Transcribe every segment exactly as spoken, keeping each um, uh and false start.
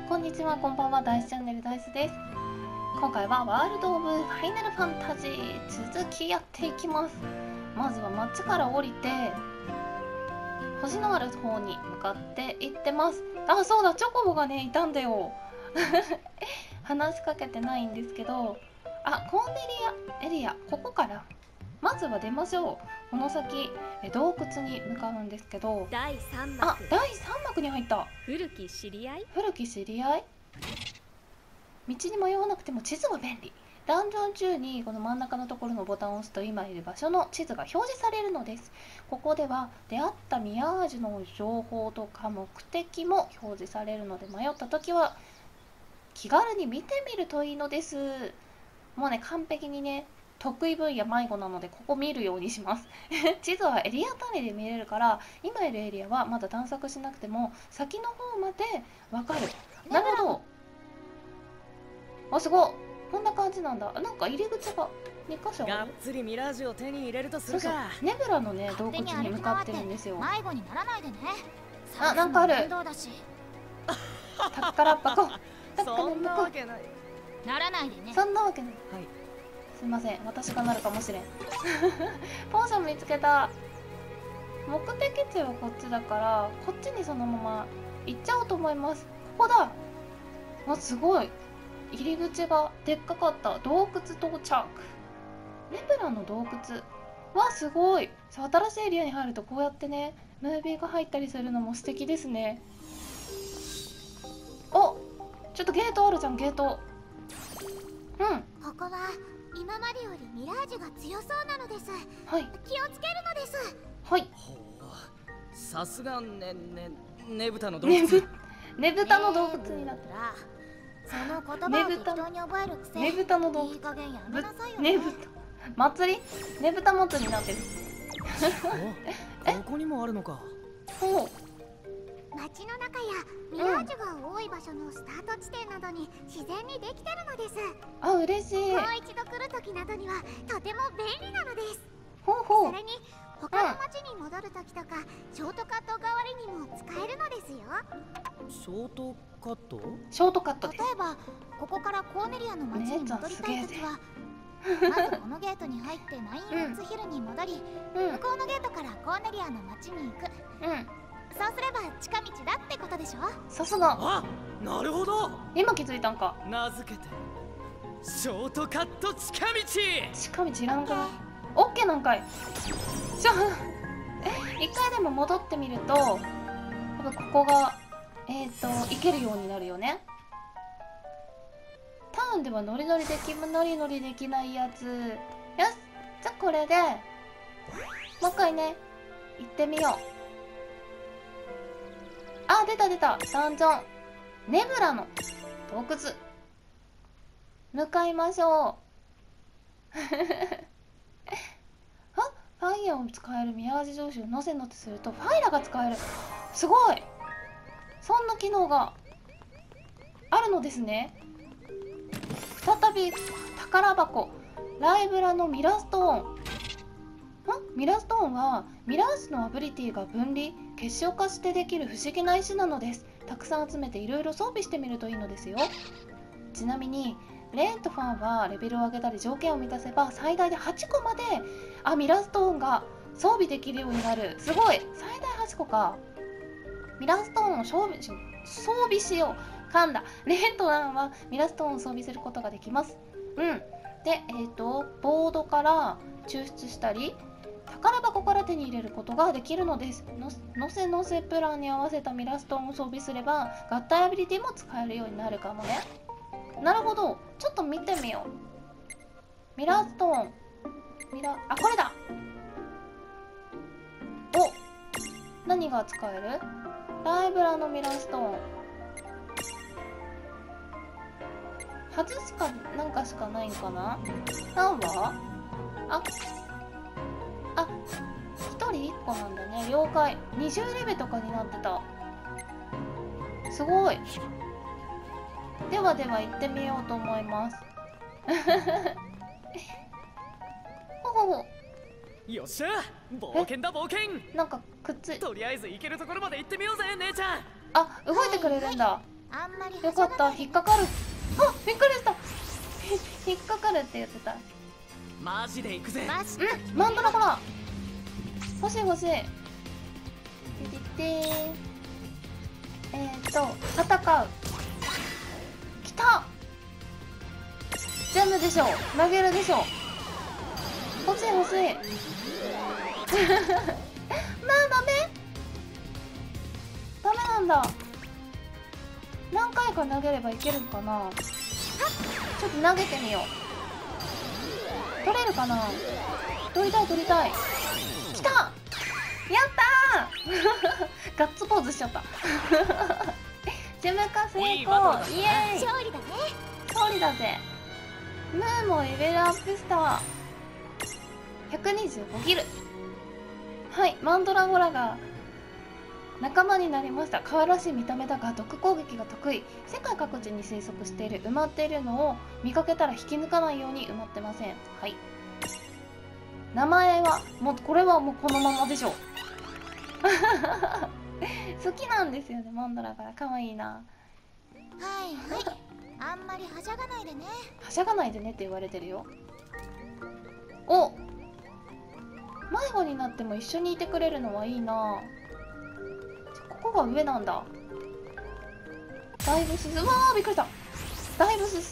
こんにちは、こんばんは、ダイスチャンネルダイスです。今回はワールド・オブ・ファイナルファンタジー続きやっていきます。まずは街から降りて星のある方に向かって行ってます。あ、そうだ、チョコボがねいたんだよ話しかけてないんですけど、あ、コーネリアエリア、ここからまずは出ましょう。この先洞窟に向かうんですけど、 だいさん幕、 あ、だいさん幕に入った。 古き知り合い。 古き知り合い。道に迷わなくても地図は便利。ダンジョン中にこの真ん中のところのボタンを押すと今いる場所の地図が表示されるのです。ここでは出会ったミヤージュの情報とか目的も表示されるので、迷った時は気軽に見てみるといいのです。もうね、完璧にね得意分野迷子なのでここ見るようにします地図はエリア単位で見れるから、今いるエリアはまだ探索しなくても先の方までわかる。なるほど。あ、すごい。こんな感じなんだ。なんか入り口がにかしょある。 がっつりミラージュを手に入れるとするか。 そうそう、ネブラのね洞窟に向かってるんですよ。 迷子にならないでね。 あ、なんかある。宝箱。 そんなわけない。 ならないでね。 そんなわけない。 はい。 すいません、私がなるかもしれんポーション見つけた。目的地はこっちだからこっちにそのまま行っちゃおうと思います。ここだ。あ、すごい。入り口がでっかかった。洞窟到着。ネブラの洞窟わ、すごい。新しいエリアに入るとこうやってねムービーが入ったりするのも素敵ですね。お、ちょっとゲートあるじゃん、ゲート。うん、 ここは今までよりミラージュが強そうなのです。 はい、 気をつけるのです。 はい。 ほう、さすがねねねぶたの洞ねぶ窟。 ねぶたの洞窟になった。 その言葉を適当に覚える癖。 ねぶたの洞窟。 いい加減やめなさいよねぶた祭り、ねぶた祭りになってるお、ここにもあるのか。 ほう。 街の中やミラージュが多い場所のスタート地点などに自然にできてるのです。 あ、嬉しい。 もう一度来る時などにはとても便利なのです。 ほうほう。 それに他の街に戻る時とか、ショートカット代わりにも使えるのですよ。 ショートカット？ ショートカットです。 例えばここからコーネリアの街に戻りたい時は、まずこのゲートに入ってナインウッズヒルに戻り、 うん、 向こうのゲートからコーネリアの街に行く。 うん。 そうすれば近道だってことでしょ。 さすが。 あ、なるほど。 今気づいたんか。 名付けてショートカット近道。 近道いらんかな。オッケーなんかい。しょ一回でも戻ってみると多分ここがえっ、ー、と行けるようになるよね。ターンではノリノリできノリノリできないやつ。よし、じゃあこれでもう一回ね行ってみよう。あ、出た出た。ダンジョンネブラの洞窟向かいましょうあ、ファイヤーを使えるミヤージュ同士をのせのってするとファイラが使える。すごい。そんな機能があるのですね。再び宝箱ライブラのミラーストーン。ミラーストーンはミラージュのアビリティが分離結晶化してできる不思議な石なのです。たくさん集めていろいろ装備してみるといいのですよ。ちなみにレーンとファンはレベルを上げたり条件を満たせば最大ではちこまであミラーストーンが装備できるようになる。すごい。最大はちこか。ミラーストーンを装備し装備しよう。噛んだ。レーンとファンはミラーストーンを装備することができます。うん。で、えっとボードから抽出したり宝箱から手に入れることができるのです。の, のせのせプランに合わせたミラーストーンを装備すれば合体アビリティも使えるようになるかもね。なるほど。ちょっと見てみよう。ミラーストーンミラーあ、これだ。お、何が使える？ライブラのミラーストーン外すかなんかしかないんかな。何はああ、ひとりいっこなんだね。了解。にじゅうレベとかになってた。すごい。ではでは行ってみようと思いますほほほ。 よっしゃ、冒険だ冒険。 なんかくっついとりあえず行けるところまで行ってみようぜ姉ちゃん。 あ、動いてくれるんだ。 あんまりよかった、引っかかる。あ、びっくりした。引っかかるって言ってた。 マジで行くぜ。 マジうん、マンドラゴラ欲しい欲しい。でででえーっと戦う。きた。ジャムでしょ、投げるでしょ。欲しい欲しい。まあダメダメなんだ。何回か投げればいけるかな。ちょっと投げてみよう。取れるかな。取りたい取りたい。きた。やったーガッツポーズしちゃった。ジェム化成功。イエーイ勝利だね。 勝利だぜ。ムーもレベルアップした。ひゃくにじゅうごギル。はい、マンドラゴラが仲間になりました。可愛らしい見た目だが毒攻撃が得意。世界各地に生息している。埋まっているのを見かけたら引き抜かないように。埋まってません。はい。名前はもうこれはもうこのままでしょう。好きなんですよね、マンドラゴラ。可愛いな。 はいはい。あんまりはしゃがないでね。 はしゃがないでねって言われてるよ。お、迷子になっても一緒にいてくれるのはいいな。ここが上なんだ。だいぶ進む。うわーびっくりした。だいぶ進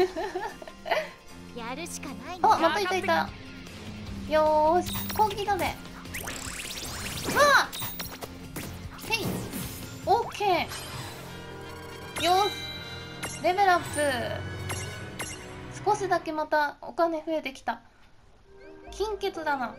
やるしかないね。 あ、またいたいた。よーし、攻撃だぜ。わあへい、オッケー。よーし、レベルアップ。少しだけまたお金増えてきた。金欠だな。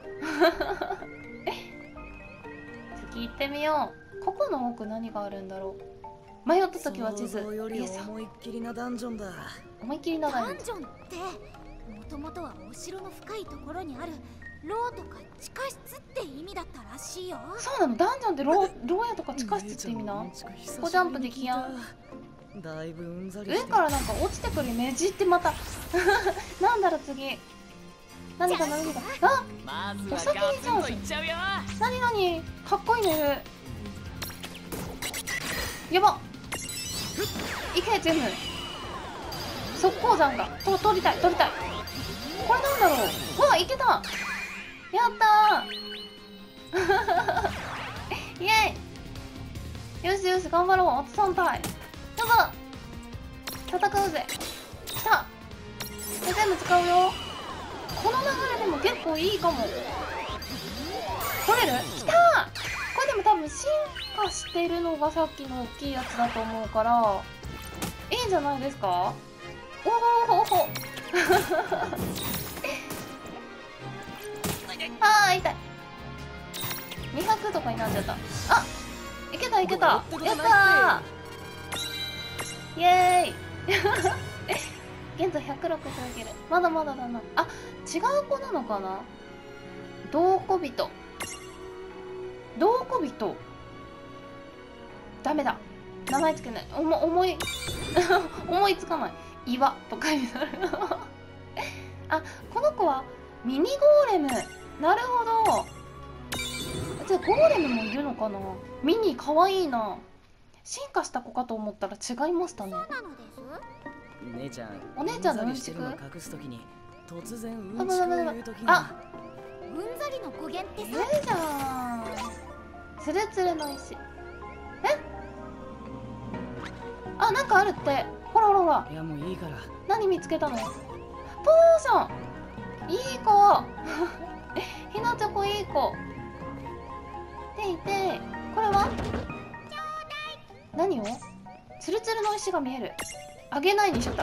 次行ってみよう。ここの奥何があるんだろう。迷った時は地図。 より思いっきりなダンジョンだ。 思いっきりなダダンンジョン。 ジョンってもともとはお城の深いところにある牢とか地下室って意味だったらしいよ。 そうなの、ダンジョンって牢牢屋とか地下室って意味な。ここジャンプできやん。 だいぶうんざり上からなんか落ちてくるイメージってまたなんだろう次。何か何か。あ、 まずはお先にチャンス。 いっちゃうよ。 何何かっこいいのいる。やば。いけ全部。速攻山がと取りたい取りたい。これなんだろう。わあ、いけた。やったーイエイ。よしよし頑張ろう。あとさん体。やば。戦うぜ。きた。で全部使うよ。この流れでも結構いいかも。取れる？きたー。これでも多分進化してるのがさっきの大きいやつだと思うからいいんじゃないですか。おおおおあー痛い。にひゃくとかになっちゃった。あ、いけたいけた。やったーイエーイ。現在ひゃくろくじゅういける。まだまだだな。あ、違う子なのかな。どうこびとどうこびとダメだ。名前つけない。おも思い思いつかない。岩とかになるあ、この子はミニゴーレム。なるほど。じゃあゴーレムもいるのかな。ミニかわいいな。進化した子かと思ったら違いましたね。 そうなのです。 姉ちゃん、 お姉ちゃんのうんちくしてるの隠すときに突然うんちくをあ、まだまだ言うときにあ、 うんざりの語源っていさ。 るじゃん。つるつるの石。え？あ、なんかあるって。ほらほらほら。 いやもういいから。 何見つけたの？ポーション。いい子。ひなチョコいい子。ていてい。これは？何を？つるつるの石が見える。あげないにしちゃった。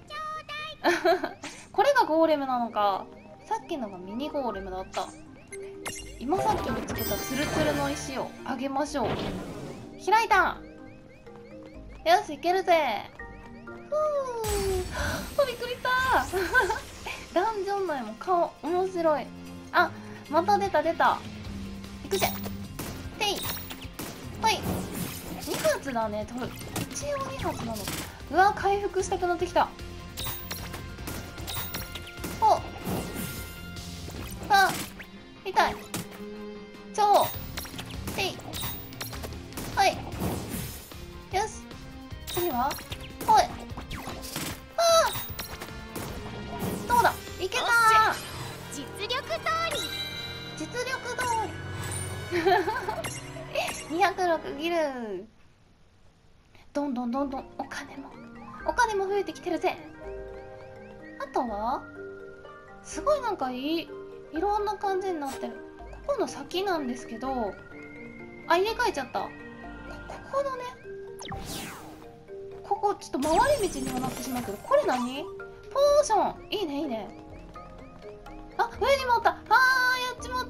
これがゴーレムなのか。さっきのがミニゴーレムだった。今さっき見つけたツルツルの石をあげましょう。開いた。よし、いけるぜ。ふう。びっくりした。ダンジョン内も顔面白い。あ、また出た出た。いくぜ。てい。はい。に発だね。取る。一応に発なの。うわ、回復したくなってきた。お。あ、痛い。超。てい。はい。よし。次はほい。ああ、どうだ、いけたー。 実力通り。 実力通り。にひゃくろくギル。どんどんどんどんお金もお金も増えてきてるぜ。あとはすごいなんかいいいろんな感じになってる。ここの先なんですけど、あ、入れ替えちゃった。ここのね、ここちょっと回り道にはなってしまうけど、これ何？ポーション。いいねいいね。あ、上にもおった。あー、やっちまった。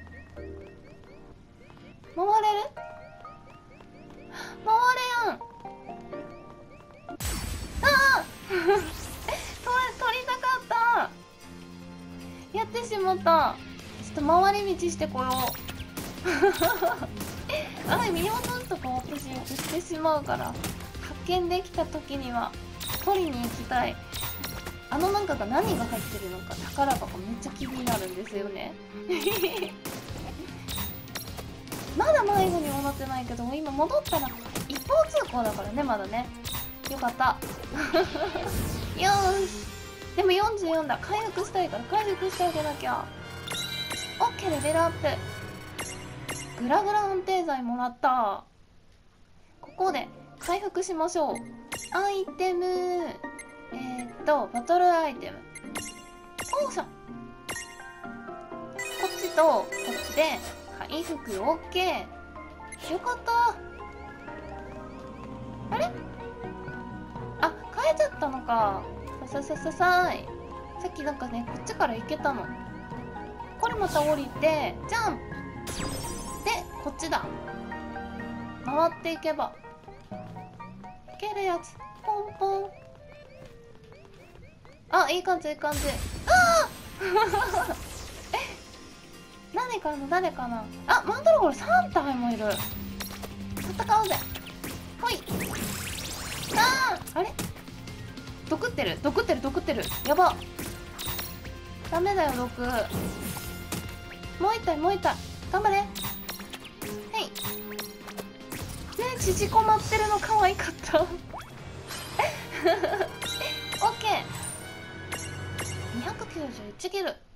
回れる？回れやん。ああ取れ、取りたかった。やってしまった。ちょっと回り道してこよう。あれ見落とすとか私してしまうから、発見できた時には取りに行きたい。あの中が何が入ってるのか、宝箱めっちゃ気になるんですよね。まだ迷子にもなってないけど、今戻ったら一方通行だからね、まだね。よかった。よーし。でもよんじゅうよんだ。回復したいから回復してあげなきゃ。オッケー、レベルアップ。グラグラ安定剤もらった。ここで回復しましょう。アイテム、えー、っとバトルアイテム、ポーション。こっちとこっちで回復 オーケー。 よかった。あれ、あ、変えちゃったのか。さささささい。さっきなんかね、こっちから行けたの。これまた降りてジャンプで、こっちだ。回っていけばいけるやつ。ポンポン。あ、いい感じいい感じ。ああ誰かな誰かな。あ、マンドラゴルさん体もいる。戦おうぜ。ほい。ああ、あれ、毒ってる毒ってる毒ってる。やば、ダメだよ毒。もう一体もう一体頑張れ。はい。ね、縮こまってるの可愛かったオッケー。にひゃくきゅうじゅういちギル。は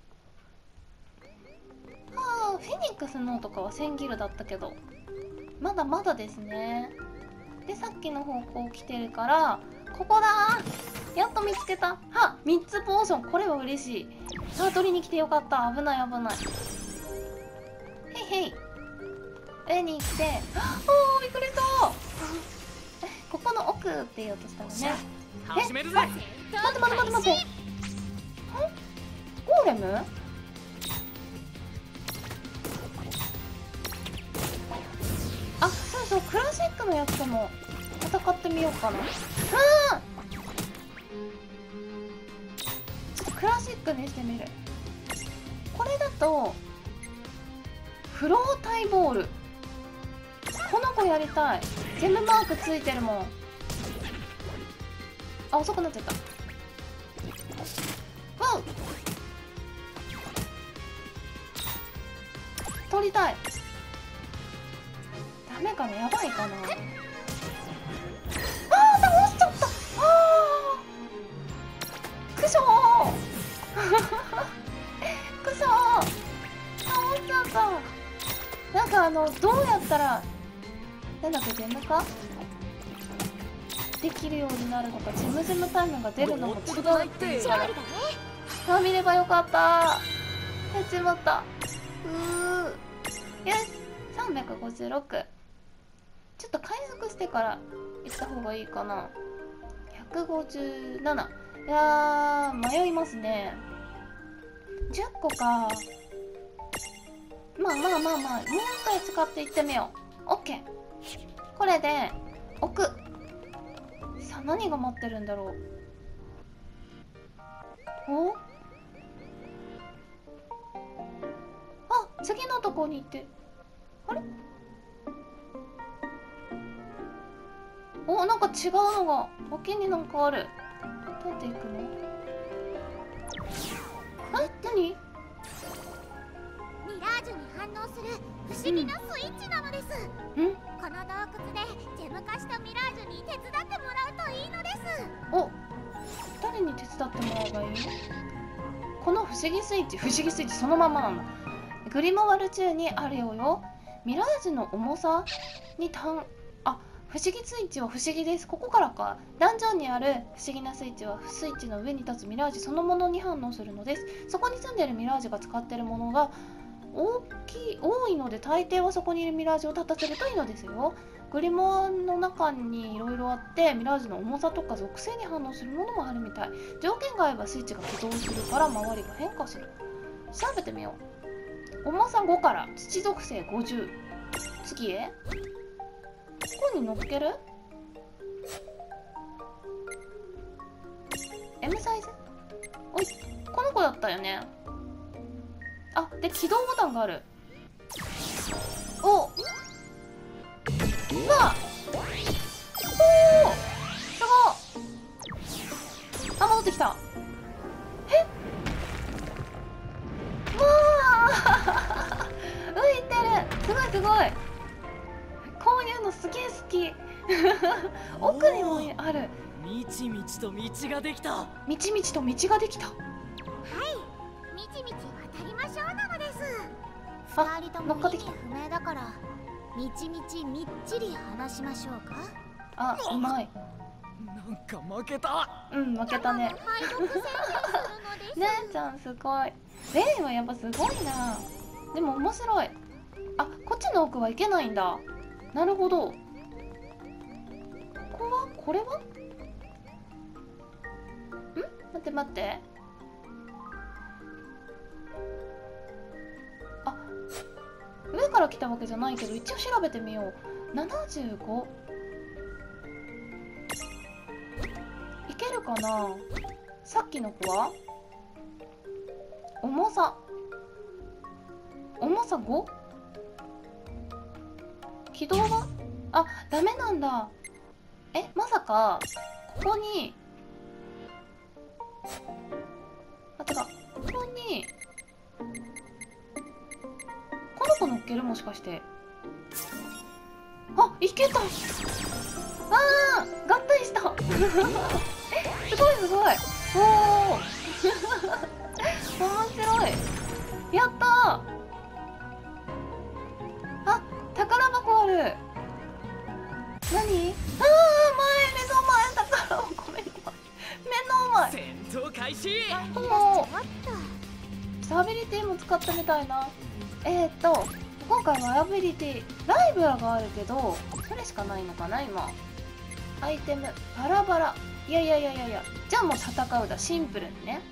あ、フェニックスのとかはせんギルだったけど、まだまだですね。で、さっきの方向来てるから、ここだー。やっと見つけた。は、みっつポーション。これは嬉しい。さあ、取りに来てよかった。危ない危ない。へいへい。上に来て、おー、びっくりした。ここの奥って言おうとしたらね。 始めるぜ。 待って待って待って待って。ん？ゴーレム？あ、そうそう、クラシックのやつとも戦ってみようかな。ああ、ちょっとクラシックにしてみる。これだとフロータイボール、この子やりたい。ジェムマークついてるもん。あ、遅くなっちゃった。わう、取りたい。ダメかな、やばいかな。あー、倒しちゃった。あー、くしょーくしょー、倒しちゃった。なんかあの、どうやったらなんだっけ、ジェム化できるようになるのか、ジムジムタイムが出るのも違うっていうから、あ、見ればよかった。やっちまった。うー、よし、さんびゃくごじゅうろく。ちょっと回復してから行った方がいいかな。ひゃくごじゅうなな。いやー、迷いますね。じゅっこか。まあまあまあまあ、もう一回使っていってみよう。オッケー。これで置く。さあ、何が待ってるんだろう。お、あ、次のとこに行って、あれ、お、なんか違うのが脇になんかある。どうやって行くの？あ、何？ ミラージュに反応する不思議なスイッチなのです。 うん、 この洞窟でジェム化したミラージュに手伝浸ってもらえばいい？この不思議スイッチ、不思議スイッチそのままなんだ。グリモワル中にあるよよ。ミラージュの重さに単あ不思議スイッチは不思議です。ここからか。ダンジョンにある不思議なスイッチはスイッチの上に立つミラージュそのものに反応するのです。そこに住んでいるミラージュが使っているものが大きい多いので、大抵はそこにいるミラージュを立たせるといいのですよ。グリモアの中にいろいろあって、ミラージュの重さとか属性に反応するものもあるみたい。条件が合えばスイッチが起動するから周りが変化する。調べてみよう。重さごから土属性ごじゅう。次へ。ここに乗っける？ エム サイズ？おい、この子だったよね。あ、で起動ボタンがある。おっ、うわっ、おお、すごい。あ、戻ってきた。え、わあ浮いてる。すごいすごい。こういうのすげえ好き奥にもある。 みちみちと道ができた。 みちみちと道ができた。 はい、みちみち渡りましょうなのです。 あ、 二人とも意味乗っかってきた。 不明だからみちみちみっちり話しましょうか。 あ、うまい。 なんか負けた。 うん、負けたね。 敗北宣言するのです。 ねえちゃんすごい。レイはやっぱすごいな。でも面白い。あ、こっちの奥はいけないんだ。なるほど。ここはこれは？ん？待って待って。あ、上から来たわけじゃないけど一応調べてみよう。ななじゅうご。いけるかな。さっきの子は重さ重さ ご？ 起動はあ、ダメなんだ。え、まさかここにあ、てかここにこの子乗っける？もしかして。あ、いけた。あー、合体したすごいすごい。おお面白い。やったー。あ、宝箱ある。何？ああ、前、目の前宝箱。ごめん、目の前。 戦闘開始。 もうアビリティも使ったみたいな。えーっと今回はアビリティライブラがあるけどそれしかないのかな。今アイテムバラバラ。いやいやいやいやいや、じゃあもう戦うだ。シンプルにね。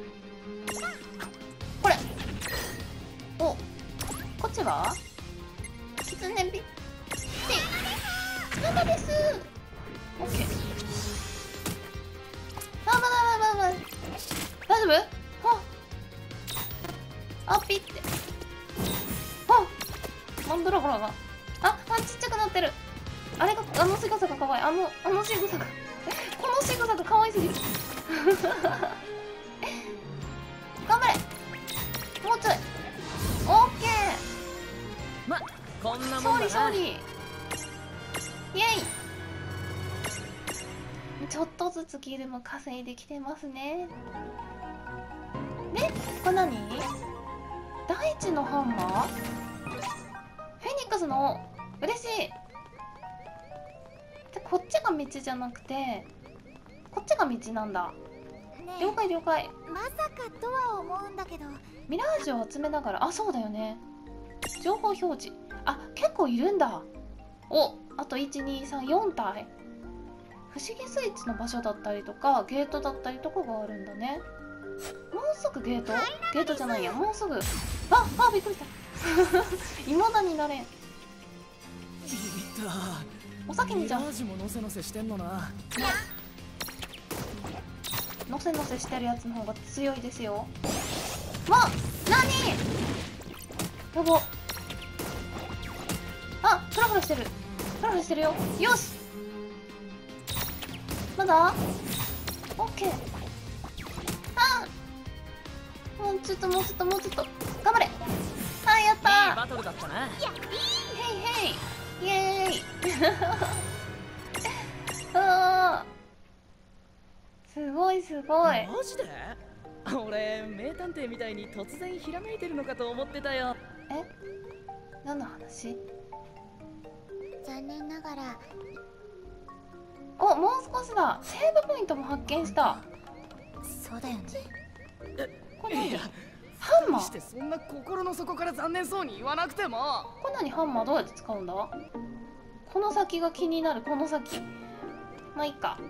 これお、こっちはキツネビ花です。オッケー。あ、まだまだまだ。大丈夫？ああ、ピッて。あ、マンドラゴラがああ、ちっちゃくなってる。あれが、あの仕草がかわいい。あのあの仕草がこの仕草がかわいすぎる頑張れ。もうちょい。オッケー。 ま、こんなもんだな。 勝利勝利。イエイ。ちょっとずつギルも稼いできてますね。で、これ何？大地のハンマー？フェニックスの嬉しい。で、こっちが道じゃなくてこっちが道なんだ。 ねえ、 了解了解。 まさかとは思うんだけど。 ミラージュを集めながら、あ、そうだよね。情報表示。あ、結構いるんだ。お、あといち、に、さん、よん体。不思議スイッチの場所だったりとかゲートだったりとかがあるんだね。もうすぐゲート？ゲートじゃないや、もうすぐ。あ、あ、びっくりしたいまだになれん。 ビビった。 お先にじゃん。 ミラージュものせのせしてんのな。 のせのせしてるやつの方が強いですよ。わっ、なに？やば。あ、フラフラしてる。フラフラしてるよ。よし。まだ？オッケー。あー、もうちょっともうちょっともうちょっと頑張れ。はい、やったー。 いいバトルだったな。 ヘイヘイイエーイあー、すごごいすごい。 マジで？俺名探偵みたいに突然ひらめいてるのかと思ってたよ。 え、何の話？ 残念ながら。 お、もう少しだ。セーブポイントも発見した。 そうだよね。 これ何？ いや、 ハンマー。 してそんな心の底から残念そうに言わなくても。 これ何？ハンマーどうやって使うんだ？この先が気になる。この先。まあいいか。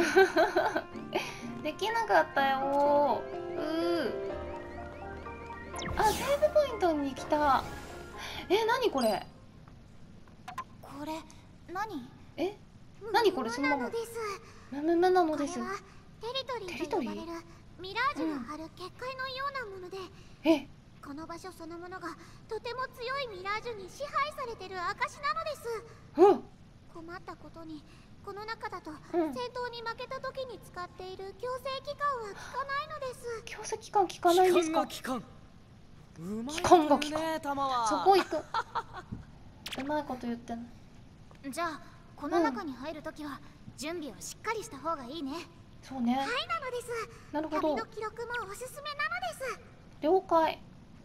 できなかったよー。うー。あ、セーブポイントに来た。え、何これ？ これ何？ え、何これ？そのまま。 無なのです。 むむむなのです。 これはテリトリーと呼ばれるミラージュが張る結界のようなもので、 え、 この場所そのものがとても強いミラージュに支配されてる証なのです。 うん。 困ったことにこの中だとうん戦闘に負けた時に使っている強制期間は効かないのです。 強制期間効かないんですか？ 期間がうまい期間がこと言うね、玉は。 そこ行く。うまいこと言ってんの。 じゃあこの中に入るときは準備をしっかりした方がいいね。 そうね。 はい、なのです。 なるほど。 旅の記録もおすすめなのです。 了解。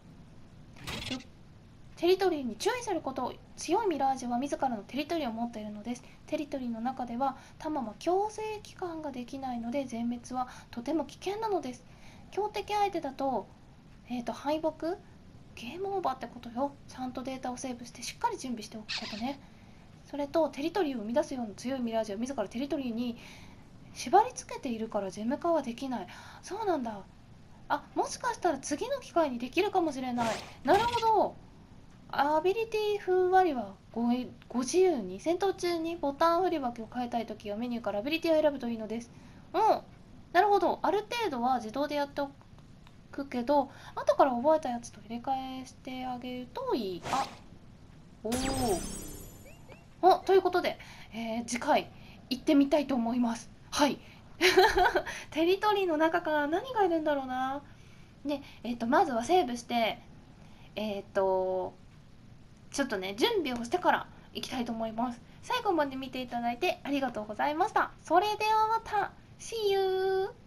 テリトリーに注意すること。強いミラージュは自らのテリトリーを持っているのです。テリトリーの中ではタマは強制帰還ができないので全滅はとても危険なのです。強敵相手だと、えーと敗北、ゲームオーバーってことよ。ちゃんとデータをセーブしてしっかり準備しておくことね。それとテリトリーを生み出すような強いミラージュは自らテリトリーに縛り付けているからジェム化はできない。そうなんだ。あ、もしかしたら次の機会にできるかもしれない。なるほど。アビリティふんわりは ご, ご自由に。戦闘中にボタン振り分けを変えたいときはメニューからアビリティを選ぶといいのです。うん、なるほど。ある程度は自動でやっておくけど後から覚えたやつと入れ替えしてあげるといい。あ、おお。あ、ということで、えー、次回行ってみたいと思います。はい。テリトリーの中から何がいるんだろうな。で、えーと、まずはセーブして、えっと、ちょっとね、準備をしてから行きたいと思います。最後まで見ていただいてありがとうございました。それではまた。See you!